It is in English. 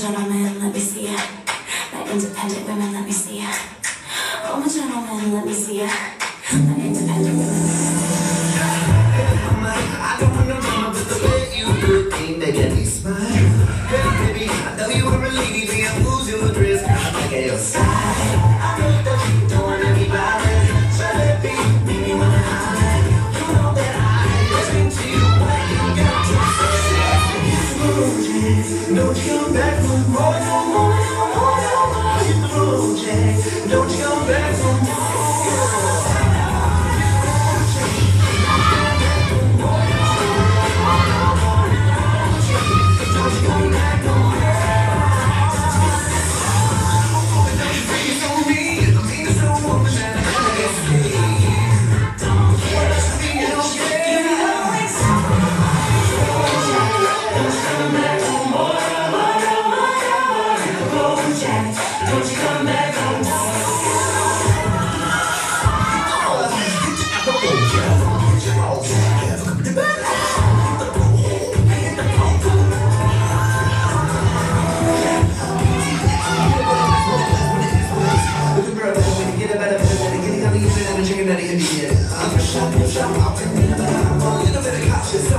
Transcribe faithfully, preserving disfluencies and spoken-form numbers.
gentleman, let me see ya. My independent women, let me see ya. I'm a gentleman, let me see ya. My independent women. I don't wanna remember the way you looking, making me smile. Hey baby, I know you are a lady, but I'm losing the dress. I'm back at your side. I know that you don't wanna be bothered, so let me make me wanna holler. You know that I listen to you when you got to say. Don't you come back no more, no more, no more, no more. Hit the road, Jack. Don't you come back no more. Chicken that he can be. I'm a shot, shot, I'm a little bit cautious.